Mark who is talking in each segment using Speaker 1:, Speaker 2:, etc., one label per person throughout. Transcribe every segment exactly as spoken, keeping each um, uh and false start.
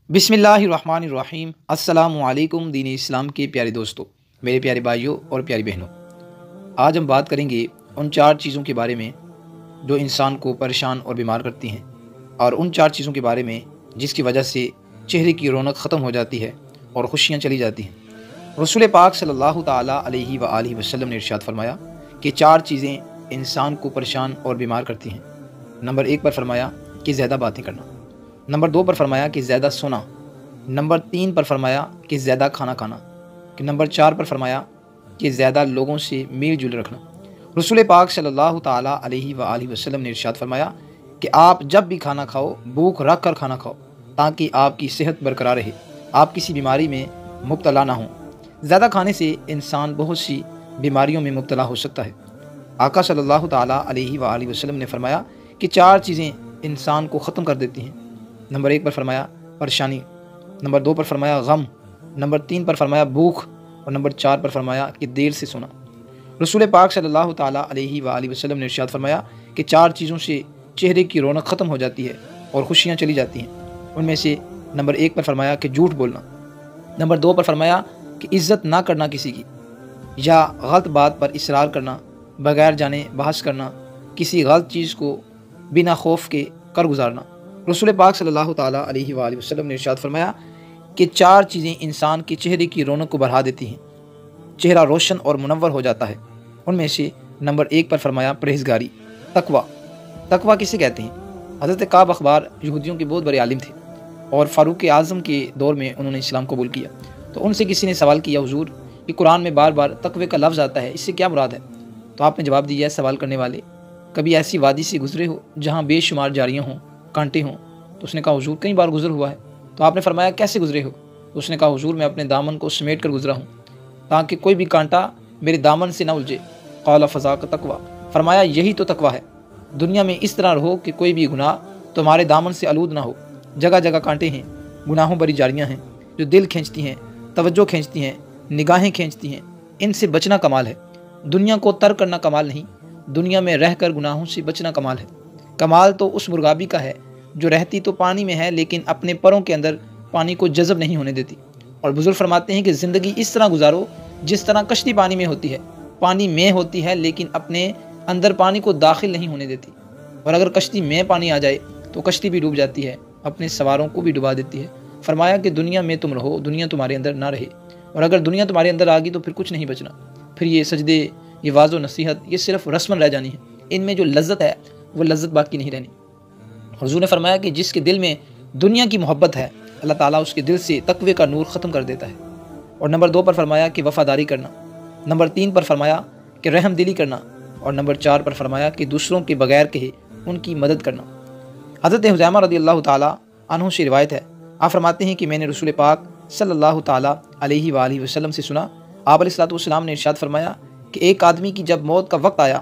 Speaker 1: بسم اللہ الرحمن الرحیم۔ السلام علیکم دین اسلام کے پیارے دوستوں، میرے پیارے بھائیوں اور پیاری بہنوں، آج ہم بات کریں گے ان چار چیزوں کے بارے میں جو انسان کو پریشان اور بیمار کرتی ہیں، اور ان چار چیزوں کے بارے میں جس کی وجہ سے چہرے کی رونق ختم ہو جاتی ہے اور خوشیاں چلی جاتی ہیں۔ رسول پاک صلی اللہ تعالیٰ علیہ وآلہ وسلم نے ارشاد فرمایا کہ چار چیزیں انسان کو پریشان اور بیمار کرتی ہیں۔ نمبر ایک پر فرمایا کہ زیادہ باتیں کرنا، نمبر دو پر فرمایا کہ زیادہ سونا، نمبر تین پر فرمایا کہ زیادہ کھانا کھانا، کہ نمبر چار پر فرمایا کہ زیادہ لوگوں سے میل جول رکھنا۔ رسول پاک صلی اللہ تعالیٰ علیہ وآلہ وسلم نے ارشاد فرمایا کہ آپ جب بھی کھانا کھاؤ بھوک رکھ کر کھانا کھاؤ تاکہ آپ کی صحت برقرار رہے، آپ کسی بیماری میں مبتلا نہ ہوں۔ زیادہ کھانے سے انسان بہت سی بیماریوں میں مبتلا ہو سکتا ہے۔ آقا صلی اللہ تعالیٰ علیہ وآلہ وسلم نے فرمایا کہ چار چیزیں انسان کو ختم کر دیتی ہیں۔ نمبر ایک پر فرمایا پریشانی، نمبر دو پر فرمایا غم، نمبر تین پر فرمایا بھوک، اور نمبر چار پر فرمایا کہ دیر سے سونا۔ رسول پاک صلی اللہ تعالیٰ علیہ وآلہ وسلم نے ارشاد فرمایا کہ چار چیزوں سے چہرے کی رونق ختم ہو جاتی ہے اور خوشیاں چلی جاتی ہیں۔ ان میں سے نمبر ایک پر فرمایا کہ جھوٹ بولنا، نمبر دو پر فرمایا کہ عزت نہ کرنا کسی کی، یا غلط بات پر اصرار کرنا، بغیر جانے بحث کرنا، کسی غلط چیز کو بنا خوف کے کر گزارنا۔ رسول پاک صلی اللہ تعالیٰ علیہ وآلہ وسلم نے ارشاد فرمایا کہ چار چیزیں انسان کے چہرے کی رونق کو بڑھا دیتی ہیں، چہرہ روشن اور منور ہو جاتا ہے۔ ان میں سے نمبر ایک پر فرمایا پرہیزگاری، تقوی۔ تقوی کسے کہتے ہیں؟ حضرت کعب اخبار یہودیوں کے بہت بڑے عالم تھے، اور فاروق اعظم کے دور میں انہوں نے اسلام قبول کیا۔ تو ان سے کسی نے سوال کیا، حضور کہ قرآن میں بار بار تقوی کا لفظ آتا ہے، اس سے کیا مراد ہے؟ تو آپ نے جواب دیا، سوال کرنے والے کبھی ایسی وادی سے گزرے ہو جہاں بے شمار جاریاں ہوں، کانٹے ہوں؟ تو اس نے کہا حضور کئی بار گزر ہوا ہے۔ تو آپ نے فرمایا کیسے گزرے ہو؟ تو اس نے کہا حضور میں اپنے دامن کو سمیٹ کر گزرا ہوں تاکہ کوئی بھی کانٹا میرے دامن سے نہ الجھے۔ قال فذاک تقوی، فرمایا یہی تو تقوی ہے، دنیا میں اس طرح رہو کہ کوئی بھی گناہ تمہارے دامن سے آلود نہ ہو۔ جگہ جگہ کانٹے ہیں، گناہوں بری جاریاں ہیں جو دل کھینچتی ہیں، توجہ کھینچتی ہیں، نگاہیں کھینچتی ہیں، ان سے بچنا کمال ہے۔ دنیا کو ترک کرنا کمال نہیں، دنیا میں رہ کر گناہوں سے بچنا کمال ہے۔ کمال تو اس مرغابی کا ہے جو رہتی تو پانی میں ہے لیکن اپنے پروں کے اندر پانی کو جذب نہیں ہونے دیتی۔ اور بزرگ فرماتے ہیں کہ زندگی اس طرح گزارو جس طرح کشتی پانی میں ہوتی ہے، پانی میں ہوتی ہے لیکن اپنے اندر پانی کو داخل نہیں ہونے دیتی، اور اگر کشتی میں پانی آ جائے تو کشتی بھی ڈوب جاتی ہے، اپنے سواروں کو بھی ڈبا دیتی ہے۔ فرمایا کہ دنیا میں تم رہو، دنیا تمہارے اندر نہ رہے، اور اگر دنیا تمہارے اندر آ گئی تو پھر کچھ نہیں بچنا، پھر یہ سجدے، یہ واعظ و نصیحت، یہ صرف رسم رہ جانی ہے، ان میں جو لذت ہے وہ لذت باقی نہیں رہنی۔ حضور نے فرمایا کہ جس کے دل میں دنیا کی محبت ہے اللہ تعالیٰ اس کے دل سے تقوی کا نور ختم کر دیتا ہے۔ اور نمبر دو پر فرمایا کہ وفاداری کرنا، نمبر تین پر فرمایا کہ رحم دلی کرنا، اور نمبر چار پر فرمایا کہ دوسروں کے بغیر کہے ان کی مدد کرنا۔ حضرت حذیمہ رضی اللہ تعالیٰ عنہ سے روایت ہے، آپ فرماتے ہیں کہ میں نے رسول پاک صلی اللہ تعالیٰ علیہ وآلہ وسلم سے سنا، آپ علیہ الصلوۃ والسلام نے ارشاد فرمایا کہ ایک آدمی کی جب موت کا وقت آیا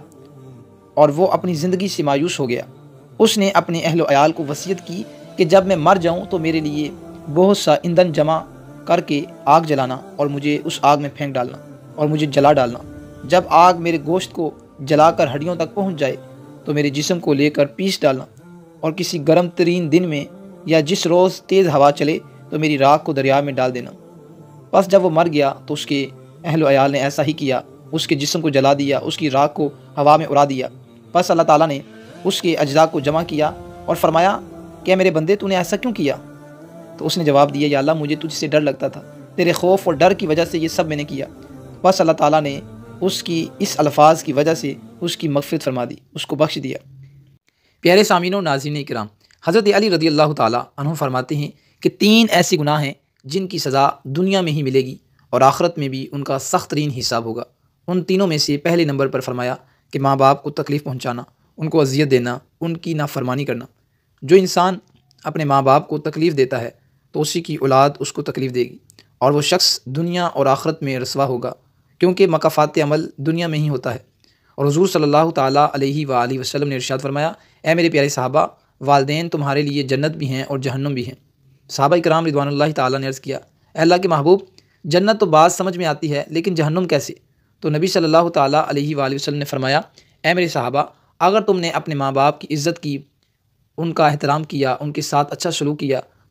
Speaker 1: اور وہ اپنی زندگی سے مایوس ہو گیا، اس نے اپنے اہل و عیال کو وصیت کی کہ جب میں مر جاؤں تو میرے لیے بہت سا ایندھن جمع کر کے آگ جلانا اور مجھے اس آگ میں پھینک ڈالنا اور مجھے جلا ڈالنا۔ جب آگ میرے گوشت کو جلا کر ہڈیوں تک پہنچ جائے تو میرے جسم کو لے کر پیس ڈالنا، اور کسی گرم ترین دن میں یا جس روز تیز ہوا چلے تو میری راکھ کو دریا میں ڈال دینا۔ بس جب وہ مر گیا تو اس کے اہل و عیال نے ایسا ہی کیا، اس کے جسم کو جلا دیا، اس کی راکھ کو ہوا میں اڑا دیا۔ بس اللہ تعالیٰ نے اس کے اجزاء کو جمع کیا اور فرمایا کہ اے میرے بندے تو نے ایسا کیوں کیا؟ تو اس نے جواب دیا، یا اللہ مجھے تجھ سے ڈر لگتا تھا، تیرے خوف اور ڈر کی وجہ سے یہ سب میں نے کیا۔ بس اللہ تعالیٰ نے اس کی اس الفاظ کی وجہ سے اس کی مغفرت فرما دی، اس کو بخش دیا۔ پیارے سامعین و ناظرین کرام، حضرت علی رضی اللہ تعالیٰ عنہ فرماتے ہیں کہ تین ایسے گناہ ہیں جن کی سزا دنیا میں ہی ملے گی اور آخرت میں بھی ان کا سخت ترین حساب ہوگا۔ ان تینوں میں سے پہلے نمبر پر فرمایا کہ ماں باپ کو تکلیف پہنچانا، ان کو اذیت دینا، ان کی نافرمانی کرنا۔ جو انسان اپنے ماں باپ کو تکلیف دیتا ہے تو اسی کی اولاد اس کو تکلیف دے گی، اور وہ شخص دنیا اور آخرت میں رسوا ہوگا، کیونکہ مکافات عمل دنیا میں ہی ہوتا ہے۔ اور حضور صلی اللہ تعالیٰ علیہ وآلہ وسلم نے ارشاد فرمایا، اے میرے پیارے صحابہ، والدین تمہارے لیے جنت بھی ہیں اور جہنم بھی ہیں۔ صحابہ کرام رضوان اللہ تعالیٰ نے عرض کیا، اے اللہ کے محبوب، جنت تو بات سمجھ میں آتی ہے لیکن جہنم کیسے؟ تو نبی صلی اللہ تعالیٰ علیہ وآلہ وسلم نے فرمایا، اے میرے صحابہ، اگر تم نے اپنے ماں باپ کی عزت کی، ان کا احترام کیا، ان کے ساتھ اچھا سلوک کیا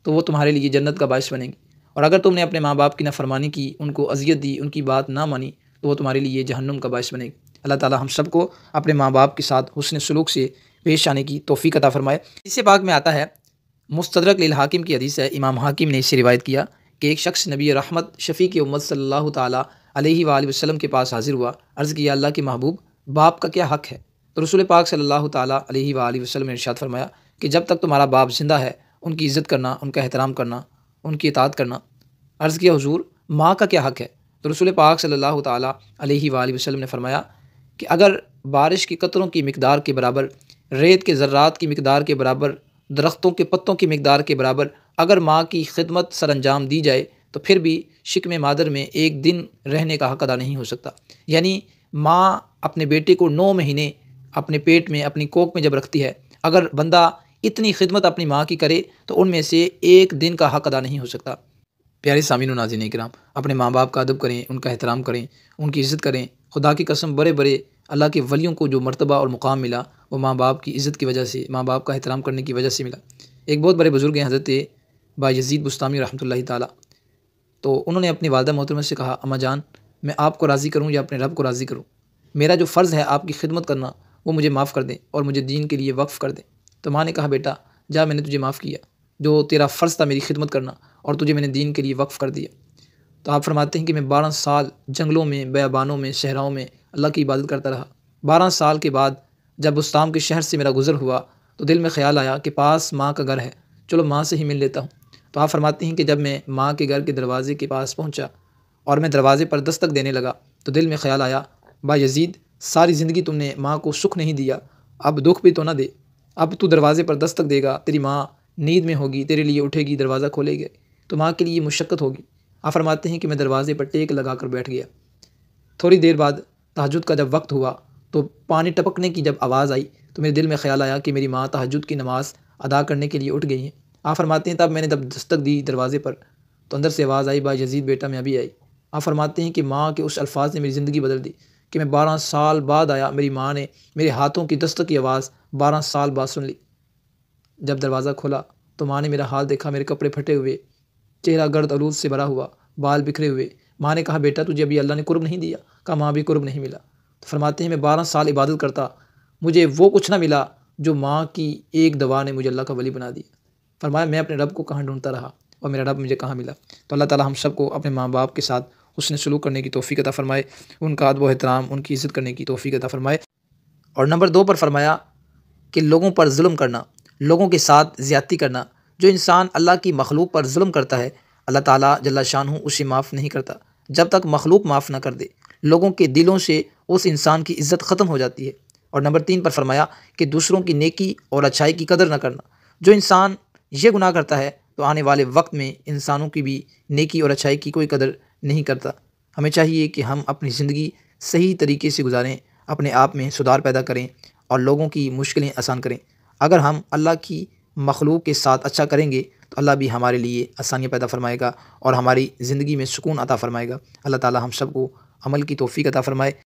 Speaker 1: تو وہ تمہارے لیے جنت کا باعث بنیں گی، اور اگر تم نے اپنے ماں باپ کی نافرمانی کی، ان کو اذیت دی، ان کی بات نہ مانی، تو وہ تمہارے لیے جہنم کا باعث بنے گی۔ اللہ تعالی ہم سب کو اپنے ماں باپ کے ساتھ حسن سلوک سے پیش آنے کی توفیق عطا فرمائے۔ اس پاک میں آتا ہے، مستدرک للحاکم کی حدیث ہے، امام حاکم نے اس سے روایت کیا کہ ایک شخص نبی رحمت شفیع امت صلی اللہ تعالیٰ علیہ وآلہ وسلم کے پاس حاضر ہوا، عرض کیا اللہ کے محبوب، باپ کا کیا حق ہے؟ تو رسول پاک صلی اللہ تعالیٰ علیہ وآلہ وسلم نے ارشاد فرمایا کہ جب تک تمہارا باپ زندہ ہے ان کی عزت کرنا، ان کا احترام کرنا، ان کی اطاعت کرنا۔ عرض کیا حضور ماں کا کیا حق ہے؟ تو رسول پاک صلی اللہ تعالیٰ علیہ وآلہ وسلم نے فرمایا کہ اگر بارش کی قطروں کی مقدار کے برابر، ریت کے ذرات کی مقدار کے برابر، درختوں کے پتوں کی مقدار کے برابر اگر ماں کی خدمت سر انجام دی جائے تو پھر بھی شکم مادر میں ایک دن رہنے کا حق ادا نہیں ہو سکتا۔ یعنی ماں اپنے بیٹے کو نو مہینے اپنے پیٹ میں، اپنی کوکھ میں جب رکھتی ہے، اگر بندہ اتنی خدمت اپنی ماں کی کرے تو ان میں سے ایک دن کا حق ادا نہیں ہو سکتا۔ پیارے سامعین و ناظرین اکرام، اپنے ماں باپ کا ادب کریں، ان کا احترام کریں، ان کی عزت کریں۔ خدا کی قسم بڑے بڑے اللہ کے ولیوں کو جو مرتبہ اور مقام ملا وہ ماں باپ کی عزت کی وجہ سے، ماں باپ کا احترام کرنے کی وجہ سے ملا۔ ایک بہت بڑے بزرگ ہیں حضرت بایزید بستامی رحمۃ اللہ تعالیٰ، تو انہوں نے اپنی والدہ محترمہ سے کہا، اماں جان میں آپ کو راضی کروں یا اپنے رب کو راضی کروں؟ میرا جو فرض ہے آپ کی خدمت کرنا وہ مجھے معاف کر دیں اور مجھے دین کے لیے وقف کر دیں۔ تو ماں نے کہا بیٹا جا، میں نے تجھے معاف کیا، جو تیرا فرض تھا میری خدمت کرنا اور تجھے میں نے دین کے لیے وقف کر دیا۔ تو آپ فرماتے ہیں کہ میں بارہ سال جنگلوں میں، بیابانوں میں، صحراؤں میں اللہ کی عبادت کرتا رہا۔ بارہ سال کے بعد جب بستام کے شہر سے میرا گزر ہوا تو دل میں خیال آیا کہ پاس ماں کا گھر ہے، چلو ماں سے ہی مل لیتا ہوں۔ تو آپ فرماتے ہیں کہ جب میں ماں کے گھر کے دروازے کے پاس پہنچا اور میں دروازے پر دستک دینے لگا تو دل میں خیال آیا، بایزید ساری زندگی تم نے ماں کو سکھ نہیں دیا، اب دکھ بھی تو نہ دے۔ اب تو دروازے پر دستک دے گا، تیری ماں نیند میں ہوگی، تیرے لیے اٹھے گی، دروازہ کھولے گی تو ماں کے لیے مشقت ہوگی۔ آپ فرماتے ہیں کہ میں دروازے پر ٹیک لگا کر بیٹھ گیا۔ تھوڑی دیر بعد تہجد کا جب وقت ہوا تو پانی ٹپکنے کی جب آواز آئی تو میرے دل میں خیال آیا کہ میری ماں تہجد کی نماز ادا کرنے کے لیے اٹھ گئی ہیں۔ آپ فرماتے ہیں تب میں نے جب دستک دی دروازے پر تو اندر سے آواز آئی، بایزید بیٹا میں ابھی آئی۔ آپ فرماتے ہیں کہ ماں کے اس الفاظ نے میری زندگی بدل دی کہ میں بارہ سال بعد آیا، میری ماں نے میرے ہاتھوں کی دستک کی آواز بارہ سال بعد سن لی۔ جب دروازہ کھولا تو ماں نے میرا حال دیکھا، میرے کپڑے پھٹے ہوئے، چہرہ گرد آلود سے بھرا ہوا، بال بکھرے ہوئے۔ ماں نے کہا بیٹا تجھے ابھی اللہ نے قرب نہیں دیا؟ کہا ماں بھی قرب نہیں ملا۔ تو فرماتے ہیں میں بارہ سال عبادت کرتا، مجھے وہ کچھ نہ ملا جو ماں کی ایک دعا نے مجھے اللہ کا ولی بنا دیا۔ فرمایا میں اپنے رب کو کہاں ڈھونڈتا رہا اور میرا رب مجھے کہاں ملا۔ تو اللہ تعالی ہم سب کو اپنے ماں باپ کے ساتھ حسن سلوک کرنے کی توفیق عطا فرمائے، ان کا ادب و احترام، ان کی عزت کرنے کی توفیق عطا فرمائے۔ اور نمبر دو پر فرمایا کہ لوگوں پر ظلم کرنا، لوگوں کے ساتھ زیادتی کرنا۔ جو انسان اللہ کی مخلوق پر ظلم کرتا ہے اللہ تعالیٰ جل شانہ اسے معاف نہیں کرتا جب تک مخلوق معاف نہ کر دے۔ لوگوں کے دلوں سے اس انسان کی عزت ختم ہو جاتی ہے۔ اور نمبر تین پر فرمایا کہ دوسروں کی نیکی اور اچھائی کی قدر نہ کرنا۔ جو انسان یہ گناہ کرتا ہے تو آنے والے وقت میں انسانوں کی بھی نیکی اور اچھائی کی کوئی قدر نہیں کرتا۔ ہمیں چاہیے کہ ہم اپنی زندگی صحیح طریقے سے گزاریں، اپنے آپ میں سدھار پیدا کریں اور لوگوں کی مشکلیں آسان کریں۔ اگر ہم اللہ کی مخلوق کے ساتھ اچھا کریں گے تو اللہ بھی ہمارے لیے آسانیاں پیدا فرمائے گا اور ہماری زندگی میں سکون عطا فرمائے گا۔ اللہ تعالی ہم سب کو عمل کی توفیق عطا فرمائے۔